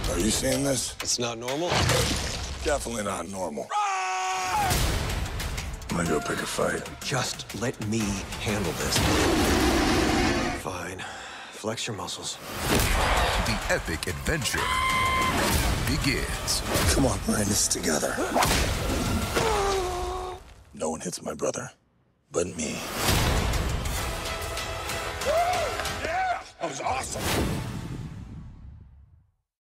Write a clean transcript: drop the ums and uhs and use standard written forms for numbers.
Are you seeing this? It's not normal. Definitely not normal. I'm gonna go pick a fight. Just let me handle this. Fine. Flex your muscles. The epic adventure begins. Come on, we're in this together. No one hits my brother but me. Yeah! That was awesome.